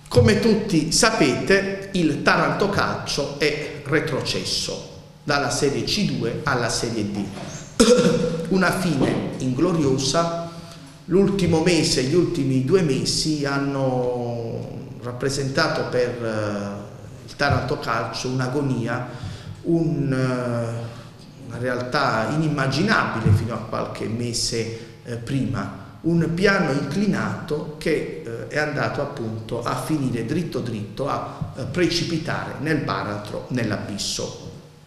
Come tutti sapete, il Taranto Calcio è retrocesso dalla Serie C2 alla Serie D. Una fine ingloriosa. L'ultimo mese, gli ultimi 2 mesi hanno rappresentato per il Taranto Calcio un'agonia, una realtà inimmaginabile fino a qualche mese prima. Un piano inclinato che è andato appunto a finire dritto dritto, a precipitare nel baratro, nell'abisso.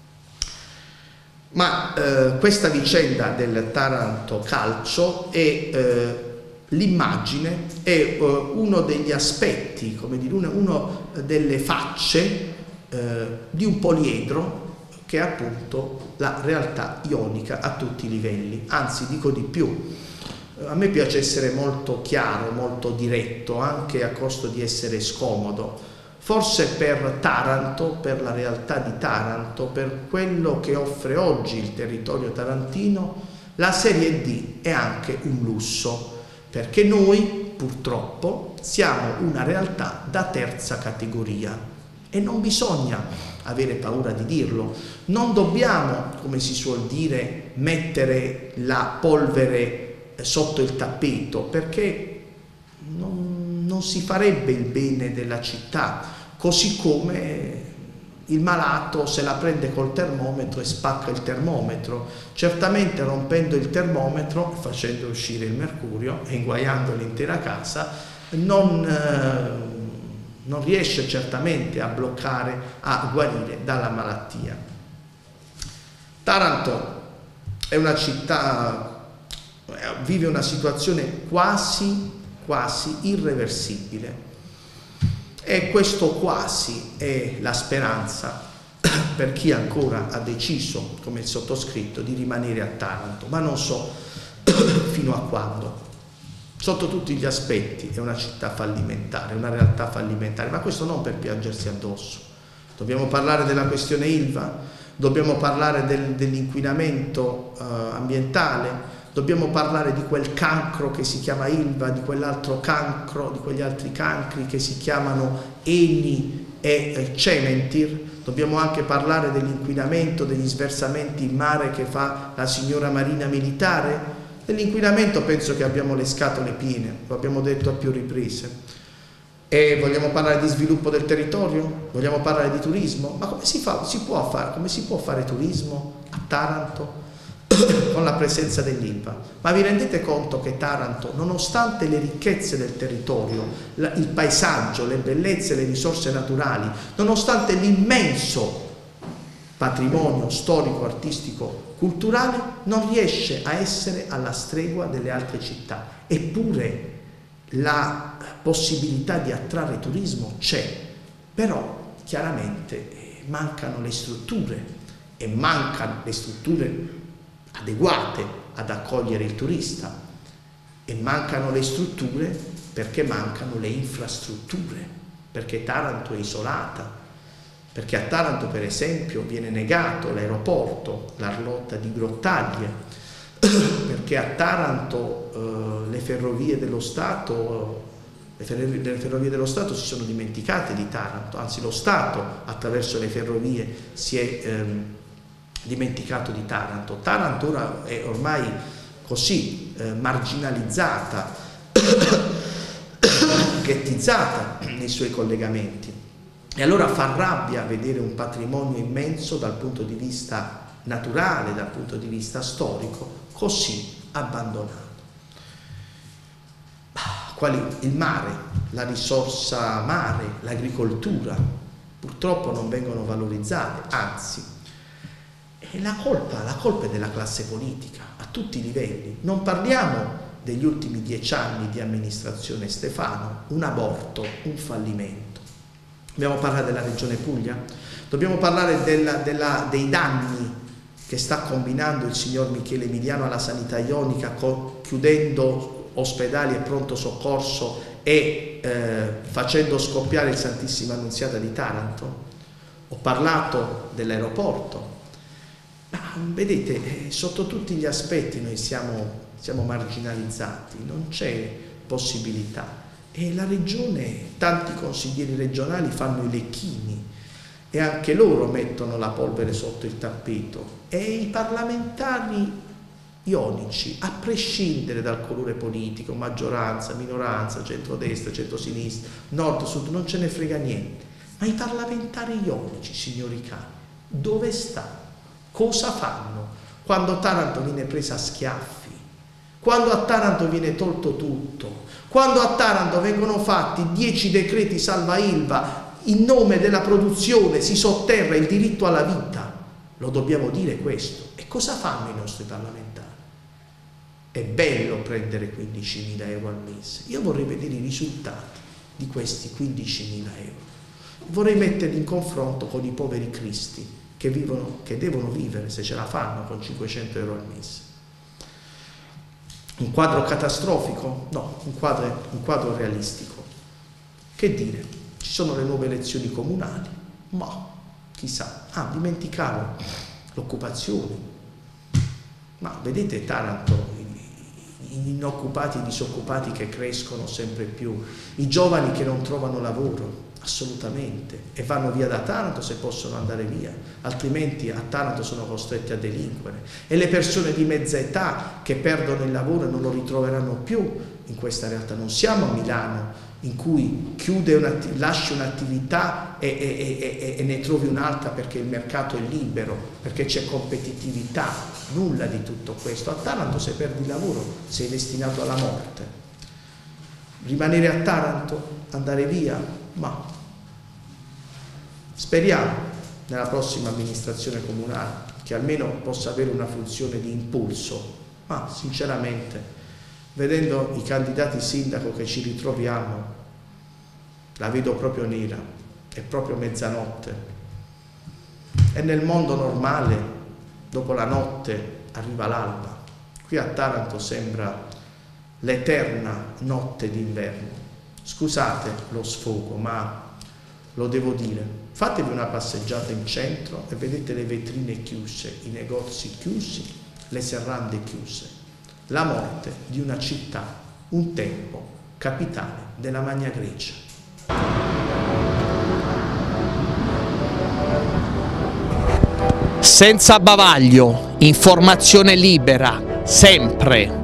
Ma questa vicenda del Taranto Calcio è l'immagine, è uno degli aspetti, come dire, uno delle facce di un poliedro che è appunto la realtà ionica a tutti i livelli. Anzi, dico di più. A me piace essere molto chiaro, molto diretto, anche a costo di essere scomodo. Forse per Taranto, per la realtà di Taranto, per quello che offre oggi il territorio tarantino, la Serie D è anche un lusso, perché noi purtroppo siamo una realtà da terza categoria e non bisogna avere paura di dirlo. Non dobbiamo, come si suol dire, mettere la polvere sotto il tappeto, perché non si farebbe il bene della città, così come il malato se la prende col termometro e spacca il termometro. Certamente rompendo il termometro, facendo uscire il mercurio e inguaiando l'intera casa, non riesce certamente a bloccare, a guarire dalla malattia. Taranto è una città, vive una situazione quasi irreversibile, e questo quasi è la speranza per chi ancora ha deciso, come il sottoscritto, di rimanere a Taranto, ma non so fino a quando. Sotto tutti gli aspetti è una città fallimentare, una realtà fallimentare, ma questo non per piangersi addosso. Dobbiamo parlare della questione Ilva, dobbiamo parlare dell'inquinamento ambientale, dobbiamo parlare di quel cancro che si chiama Ilva, di quell'altro cancro, di quegli altri cancri che si chiamano Eni e Cementir. Dobbiamo anche parlare dell'inquinamento, degli sversamenti in mare che fa la signora Marina Militare. Dell'inquinamento penso che abbiamo le scatole piene, lo abbiamo detto a più riprese. E vogliamo parlare di sviluppo del territorio? Vogliamo parlare di turismo? Ma come si può fare turismo a Taranto con la presenza dell'Ilva? Ma vi rendete conto che Taranto, nonostante le ricchezze del territorio, il paesaggio, le bellezze, le risorse naturali, nonostante l'immenso patrimonio storico, artistico, culturale, non riesce a essere alla stregua delle altre città? Eppure la possibilità di attrarre turismo c'è, però chiaramente mancano le strutture, e mancano le strutture adeguate ad accogliere il turista, e mancano le strutture perché mancano le infrastrutture, perché Taranto è isolata, perché a Taranto per esempio viene negato l'aeroporto, l'Arlotta di Grottaglie, perché a Taranto le ferrovie dello Stato si sono dimenticate di Taranto, anzi lo Stato attraverso le ferrovie si è dimenticato di Taranto. Taranto ora è ormai così marginalizzata, ghettizzata nei suoi collegamenti, e allora fa rabbia vedere un patrimonio immenso dal punto di vista naturale, dal punto di vista storico, così abbandonato. Quali il mare, la risorsa mare, l'agricoltura, purtroppo non vengono valorizzate, anzi. E la colpa è della classe politica, a tutti i livelli. Non parliamo degli ultimi 10 anni di amministrazione Stefano, un aborto, un fallimento. Dobbiamo parlare della Regione Puglia? Dobbiamo parlare dei danni che sta combinando il signor Michele Emiliano alla sanità ionica, chiudendo ospedali e pronto soccorso e facendo scoppiare il Santissima Annunziata di Taranto? Ho parlato dell'aeroporto. Vedete, sotto tutti gli aspetti noi siamo marginalizzati, non c'è possibilità. E la regione, tanti consiglieri regionali fanno i lecchini e anche loro mettono la polvere sotto il tappeto, e i parlamentari ionici, a prescindere dal colore politico, maggioranza, minoranza, centrodestra, centrosinistra, nord, sud, non ce ne frega niente, ma i parlamentari ionici, signori cari, dove stanno? Cosa fanno quando Taranto viene presa a schiaffi, quando a Taranto viene tolto tutto, quando a Taranto vengono fatti 10 decreti salva Ilva in nome della produzione, si sotterra il diritto alla vita? Lo dobbiamo dire questo. E cosa fanno i nostri parlamentari? È bello prendere 15.000 euro al mese. Io vorrei vedere i risultati di questi 15.000 euro. Vorrei metterli in confronto con i poveri cristi che devono vivere, se ce la fanno, con 500 euro al mese. Un quadro catastrofico? No, un quadro realistico. Che dire? Ci sono le nuove elezioni comunali, ma chissà. Dimenticavo l'occupazione. Ma vedete Taranto, gli inoccupati e disoccupati che crescono sempre più, i giovani che non trovano lavoro, assolutamente, e vanno via da Taranto se possono andare via, altrimenti a Taranto sono costretti a delinquere, e le persone di mezza età che perdono il lavoro e non lo ritroveranno più in questa realtà. Non siamo a Milano, in cui lasci un'attività e ne trovi un'altra perché il mercato è libero, perché c'è competitività, nulla di tutto questo. A Taranto, se perdi il lavoro, sei destinato alla morte. Rimanere a Taranto, andare via, ma speriamo nella prossima amministrazione comunale che almeno possa avere una funzione di impulso, ma sinceramente, vedendo i candidati sindaco che ci ritroviamo, la vedo proprio nera, è proprio mezzanotte. E nel mondo normale, dopo la notte, arriva l'alba. Qui a Taranto sembra l'eterna notte d'inverno. Scusate lo sfogo, ma lo devo dire. Fatevi una passeggiata in centro e vedete le vetrine chiuse, i negozi chiusi, le serrande chiuse. La morte di una città, un tempo capitale della Magna Grecia. Senza bavaglio, informazione libera, sempre.